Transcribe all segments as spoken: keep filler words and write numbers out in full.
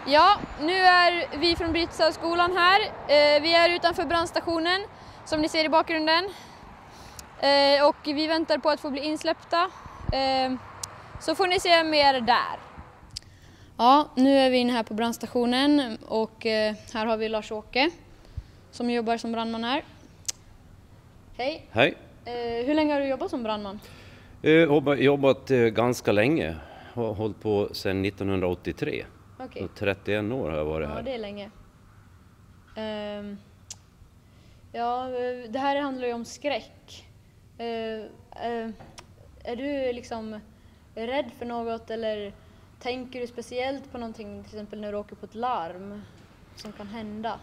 Ja, nu är vi från Brittsöskolan här. Vi är utanför brandstationen som ni ser i bakgrunden. Och vi väntar på att få bli insläppta. Så får ni se mer där. Ja, nu är vi inne här på brandstationen och här har vi Lars-Åke som jobbar som brandman här. Hej. Hej. Hur länge har du jobbat som brandman? Jag har jobbat ganska länge. Jag har hållit på sedan nittonhundraåttiotre. Okay. trettioen år har jag varit här. Ja, det är länge. Um, ja, det här handlar ju om skräck. Uh, uh, är du liksom rädd för något eller tänker du speciellt på någonting, till exempel när du åker på ett larm som kan hända?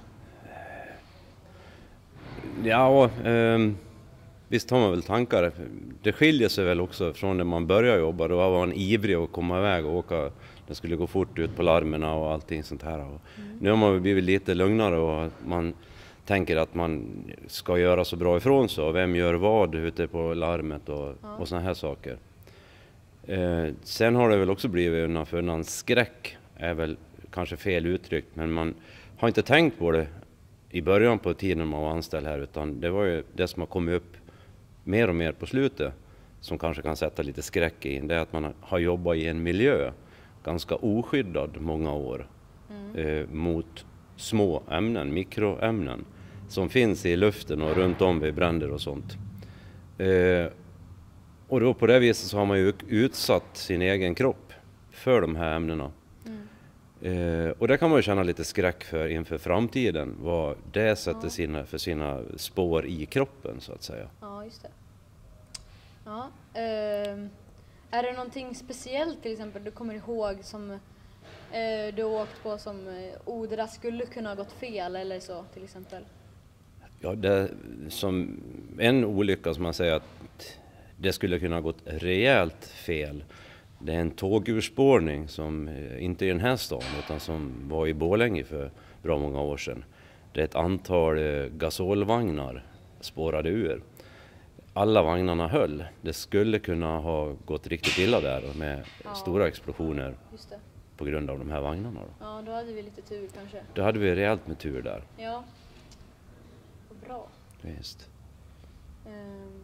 Ja, um, visst har man väl tankar. Det skiljer sig väl också från när man börjar jobba. Då var man ivrig att komma iväg och åka. Det skulle gå fort ut på larmen och allting sånt här. Mm. Nu har man blivit lite lugnare och man tänker att man ska göra så bra ifrån sig. Och vem gör vad ute på larmet och, ja. och såna här saker. Eh, sen har det väl också blivit undan för undan skräck. Är väl kanske fel uttryckt. Men man har inte tänkt på det i början på tiden man var anställd här. Utan det var ju det som har kommit upp mer och mer på slutet. Som kanske kan sätta lite skräck i. Det är att man har jobbat i en miljö. Ganska oskyddad många år mm. eh, mot små ämnen, mikroämnen som finns i luften och runt om vid bränder och sånt. Eh, och då på det viset så har man ju utsatt sin egen kropp för de här ämnena. Mm. Eh, och det kan man ju känna lite skräck för inför framtiden, vad det sätter ja. sina, för sina spår i kroppen så att säga. Ja, just det. Ja, eh... Är det någonting speciellt till exempel du kommer ihåg som eh, du har åkt på som eh, oh, det där skulle kunna ha gått fel eller så till exempel? Ja, det som en olycka som man säger att det skulle kunna ha gått rejält fel. Det är en tågurspårning som eh, inte är i den här stan utan som var i Borlänge för bra många år sedan. Det är ett antal eh, gasolvagnar spårade ur. Alla vagnarna höll. Det skulle kunna ha gått riktigt illa där med ja. stora explosioner Just det. på grund av de här vagnarna. Då. Ja, då hade vi lite tur kanske. Då hade vi rejält med tur där. Ja, vad bra. Visst. Um.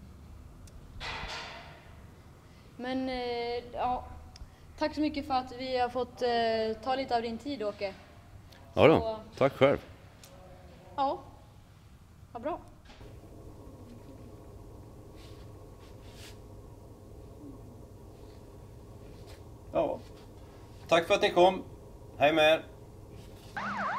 Men uh, ja, tack så mycket för att vi har fått uh, ta lite av din tid, Åke. Ja då, så, tack själv. Ja, vad bra. Ja. Tack för att ni kom. Hej med er.